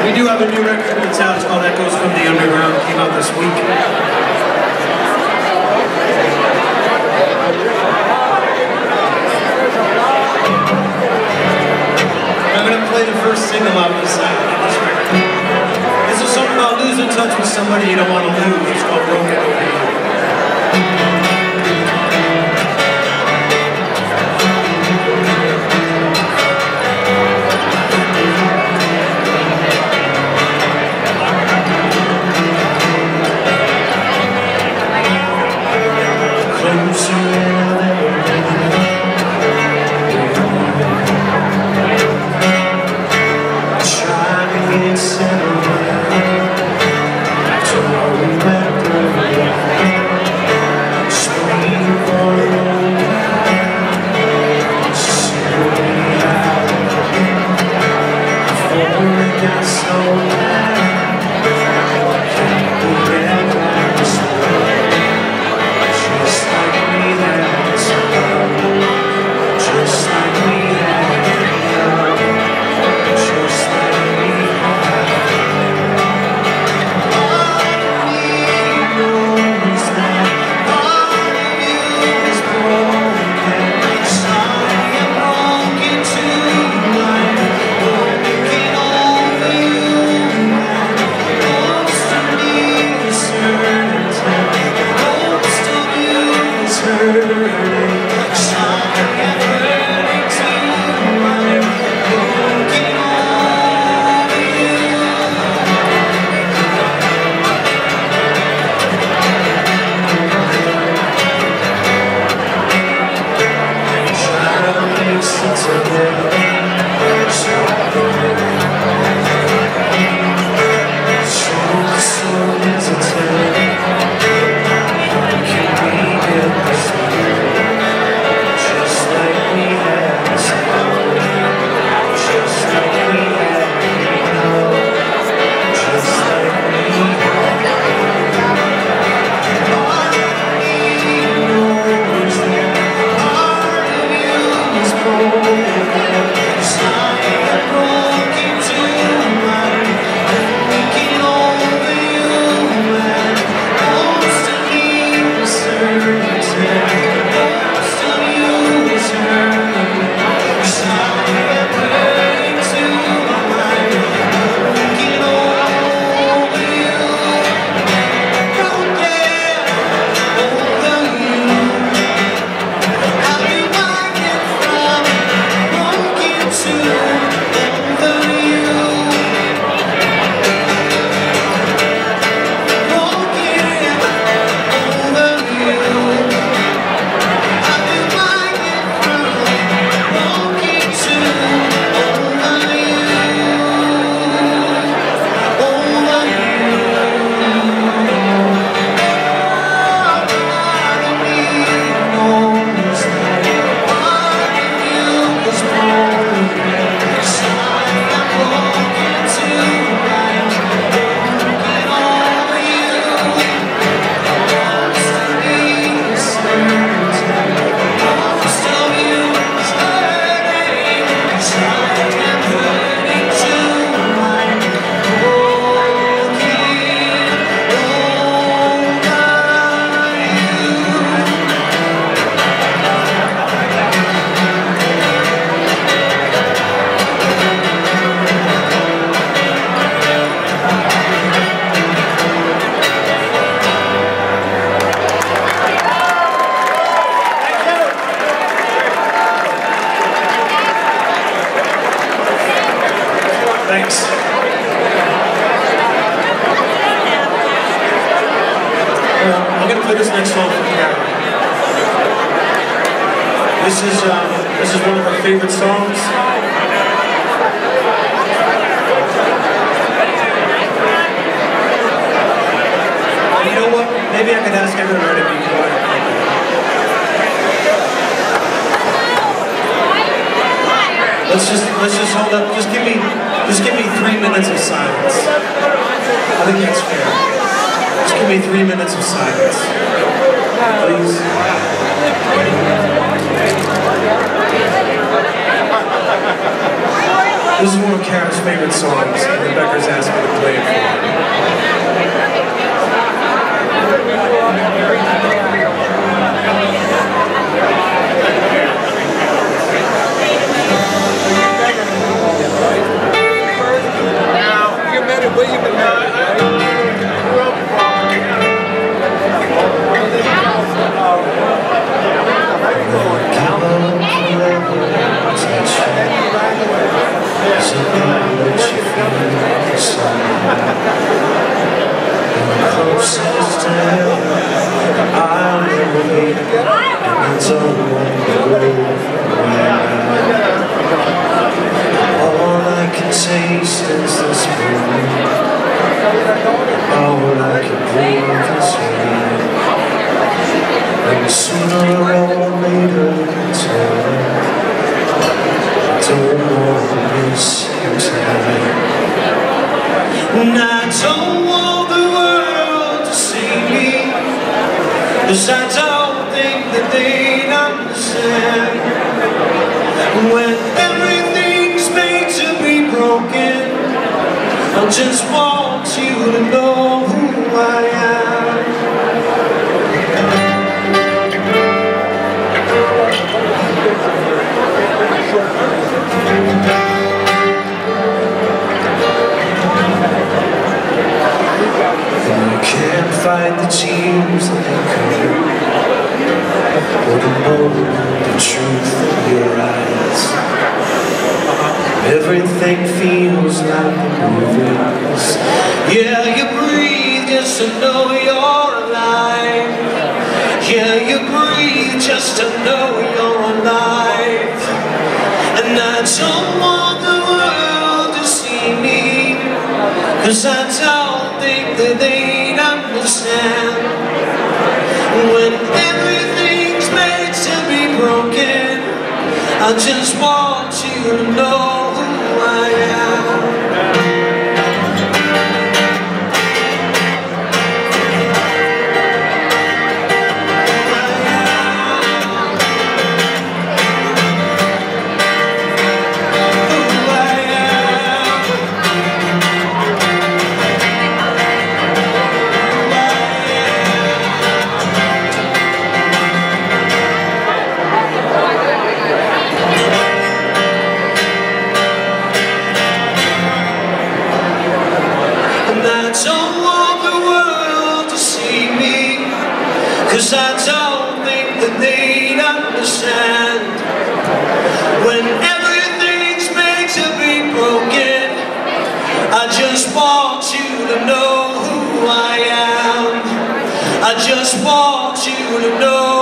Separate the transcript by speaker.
Speaker 1: We do have a new record that's out. It's called Echoes from the Underground. It came out this week. I'm going to play the first single out of this record. This is something about losing touch with somebody you don't want to lose. It's called Broken Over You. Thanks. I'm going to play this next song for Cara. This is one of her favorite songs. And you know what? Maybe I could ask everybody to be quiet. Let's just hold up. Just give me 3 minutes of silence. I think that's fair. Just give me 3 minutes of silence, please. This is one of Cara's favorite songs, and the Beckers asked me to play it for
Speaker 2: Now, you met it, William and
Speaker 1: all I can taste is this moment. All I can breathe is rain. And sooner or later it's over. Don't want to miss your time. And I don't want the world to see me, 'cause I don't think that they'd understand. When everything's made to be broken, I just want you to know who I am. And I can't fight the tears that they cover, or the moment, the truth in your eyes. Everything feels like the movies. Yeah, you breathe just to know you're alive. Yeah, you breathe just to know you're alive. And I don't want the world to see me, 'cause I don't think that they'd understand. When everything's made to be broken, I just want you to know who I am. Cause I don't think that they'd understand. When everything's made to be broken, I just want you to know who I am. I just want you to know